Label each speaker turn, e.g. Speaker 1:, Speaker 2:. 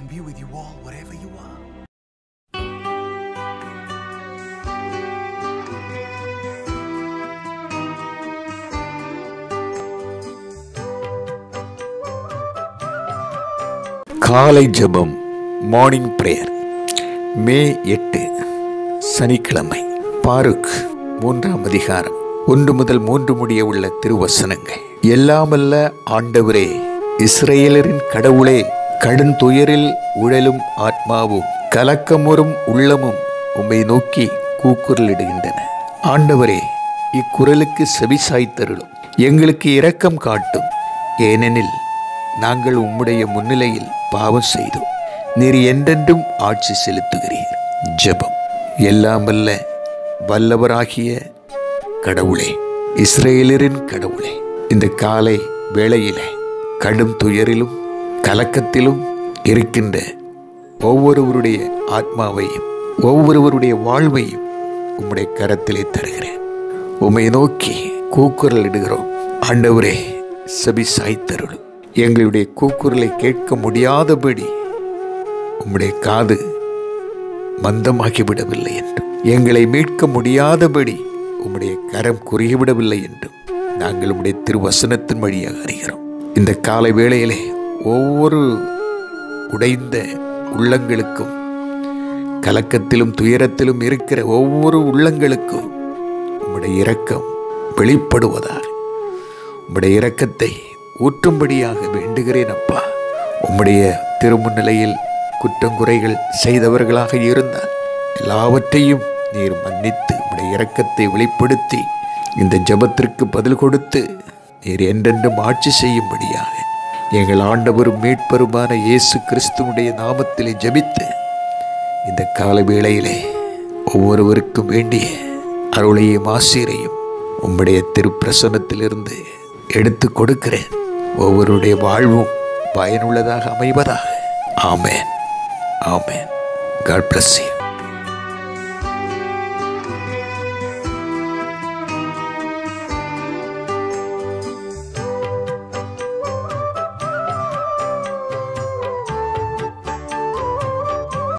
Speaker 1: be with you all wherever you are.
Speaker 2: காலை ஜெபம், morning prayer. மே 8 சனிக்கிழமை. பாருக் 3ஆம் அதிகாரம் 1 முதல் 3 முடிய உள்ள திருவசனங்கள். எல்லாமல்ல ஆண்டவரே, இஸ்ரவேலரின் கடவுளே, கடும் துயரில் உழலும் ஆத்மாவும் கலக்கமுறும் உள்ளமும் உம்மை நோக்கி கூக்குரலிடுகின்றன. ஆண்டவரே, இக்குரலுக்கு செவிசாய்த்தருளும், எங்களுக்கு இரக்கம் காட்டும். ஏனெனில் நாங்கள் உம்முடைய முன்னிலையில் பாவம் செய்தோம். நீர் என்றென்றும் ஆட்சி செலுத்துகிறீர். ஜெபம். எல்லாமல்ல வல்லவராகிய கடவுளே, இஸ்ரவேலரின் கடவுளே, இந்த காலை வேளையிலே கடும் துயரிலும் கலக்கத்திலும் இருக்கின்ற ஒவ்வொருவருடைய ஆத்மாவையும் ஒவ்வொருவருடைய வாழ்வையும் உம்முடைய கரத்திலே தருகிறேன். உம்மை நோக்கி கூக்குரல் இடுகிறோம். ஆண்டவரே, செவி சாய்த்தருளும். எங்களுடைய கூக்குரலை கேட்க முடியாதபடி உம்முடைய காது மந்தமாகிவிடவில்லை என்றும், எங்களை மீட்க முடியாதபடி உம்முடைய கரம் குறுகிவிடவில்லை என்றும் நாங்கள் உம்முடைய திருவசனத்தின் வழியாக அறிகிறோம். இந்த காலை வேளையிலே ஒவ்வொரு உடைந்த உள்ளங்களுக்கும், கலக்கத்திலும் துயரத்திலும் இருக்கிற ஒவ்வொரு உள்ளங்களுக்கும் உம்முடைய இரக்கம் வெளிப்படுவதாக, உம்முடைய இரக்கத்தை ஊற்றும்படியாக வேண்டுகிறேன். அப்பா, உம்முடைய திருமுன்னிலையில் குற்றங்குறைகள் செய்தவர்களாக இருந்தால் எல்லாவற்றையும் நீர் மன்னித்து உம்முடைய இரக்கத்தை வெளிப்படுத்தி இந்த ஜெபத்திற்கு பதில் கொடுத்து நீர் என்றென்றும் ஆட்சி செய்யும்படியாக எங்கள் ஆண்டவரும் மீட்பருமான இயேசு கிறிஸ்துவுடைய நாமத்திலே ஜெபித்து இந்த கால வேளையிலே ஒவ்வொருவருக்கும் வேண்டிய அருளையும் ஆசீரையும் உம்முடைய திருப்பிரசன்னத்திலிருந்து எடுத்து கொடுக்கிறேன். ஒவ்வொருடைய வாழ்வும் பயனுள்ளதாக அமைவதாக. ஆமென், ஆமென். God bless you.